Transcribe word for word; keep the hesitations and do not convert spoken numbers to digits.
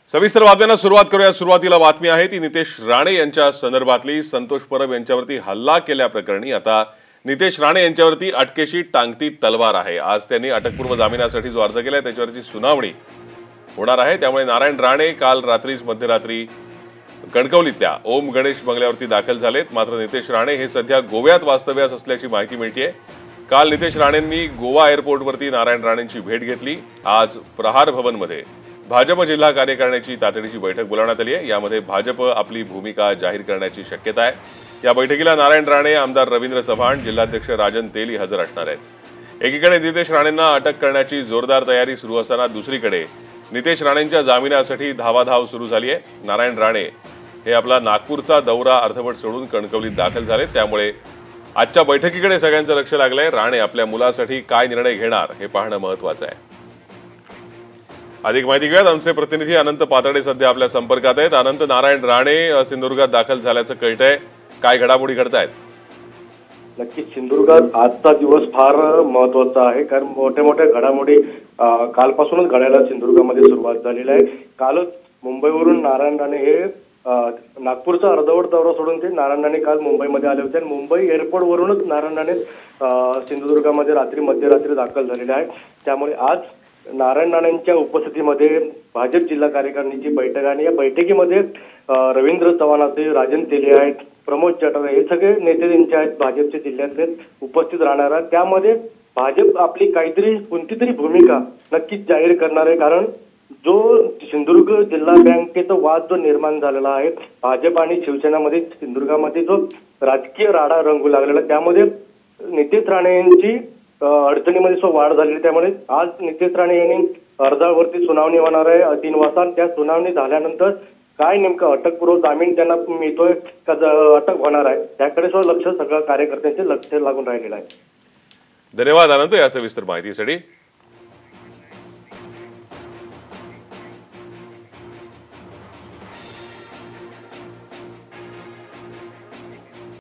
सविस्तर बातम्यांना सुरुवात करूया। सुरुवातीला बातमी आहे ती नितेश राणे यांच्या संदर्भातली। संतोष परब यांच्यावरती हल्ला केल्याप्रकरणी आता नितेश राणे यांच्यावरती अटकेशी टांगती तलवार आहे। आज त्यांनी अटकपूर्व जामिनासाठी जो अर्ज केलाय त्याच्यावरची सुनावणी होणार आहे। त्यामुळे नारायण राणे काल रात्रीच मध्यरात्री कणकवलीतल्या ओम गणेश बंगल्यावरती दाखल झालेत। मात्र नितेश राणे हे सध्या गोव्यात वास्तव्यास असल्याची माहिती मिळतेय। काल नितेश राणेंनी गोवा एअरपोर्टवरती नारायण राणेंची भेट घेतली। आज प्रहार भवनमध्ये भाजप जिल्हा कार्यकारिणीची तातडीची बैठक बोलावण्यात आली आहे। यामध्ये भाजप आपली भूमिका जाहीर करण्याची शक्यता आहे। या बैठकीला नारायण राणे, आमदार रवींद्र चव्हाण, जिल्हाध्यक्ष राजन तेली हजर असणार आहेत। एकीकडे नितेश राणेंना अटक करण्याची जोरदार तयारी सुरू असताना दुसरीकडे नितेश राणेंच्या जामिनासाठी धावाधाव सुरू झाली आहे। नारायण राणे हे आपला नागपूरचा दौरा अर्धवट सोडून कणकवलीत दाखल झाले। त्यामुळे आजच्या बैठकीकडे सगळ्यांचं लक्ष लागलंय। राणे आपल्या मुलासाठी काय निर्णय घेणार हे पाहणं महत्त्वाचं आहे। अधिक माहिती घेऊयात। आमचे प्रतिनिधी अनंत पातळे सध्या आपल्या संपर्कात आहेत। अनंत, नारायण राणे सिंधुदुर्गात दाखल झाल्याचं कळतंय, काय घडामोडी घडतायत? नक्कीच सिंधुदुर्गात आजचा दिवस फार महत्त्वाचा आहे, कारण मोठ्या मोठ्या घडामोडी कालपासूनच घडायला सिंधुदुर्गामध्ये सुरुवात झालेली आहे। कालच मुंबईवरून नारायण राणे हे नागपूरचा अर्धवट दौरा सोडून ते नारायण राणे काल मुंबईमध्ये आले होते आणि मुंबई एअरपोर्टवरूनच नारायण राणे सिंधुदुर्गामध्ये रात्री मध्यरात्री दाखल झालेले आहे। त्यामुळे आज नारायण राणेंच्या उपस्थितीमध्ये भाजप जिल्हा कार्यकारिणीची बैठक आणि या बैठकीमध्ये रवींद्र चव्हाण असे, राजन तेली आहेत, प्रमोद चटर हे सगळे नेते त्यांचे आहेत भाजपच्या जिल्ह्यातले उपस्थित राहणार आहेत। त्यामध्ये भाजप आपली काहीतरी कोणती तरी भूमिका नक्कीच जाहीर करणार आहे, कारण जो सिंधुदुर्ग जिल्हा बँकेचा वाद जो निर्माण झालेला आहे भाजप आणि शिवसेनामध्ये सिंधुदुर्गामध्ये जो राजकीय राडा रंगू लागलेला, त्यामध्ये नितेश राणे यांची अडचणीमध्ये वाढ झालेली। त्यामुळे आज नितेश राणे यांनी अर्जावरती सुनावणी होणार आहे तीन वाजता। त्या सुनावणी झाल्यानंतर काय नेमकं अटकपूर्व जामीन त्यांना मिळतोय का अटक होणार आहे त्याकडे लक्ष सगळं कार्यकर्त्यांचे लक्ष लागून राहिलेलं आहे। धन्यवाद अनंत या सविस्तर माहितीसाठी।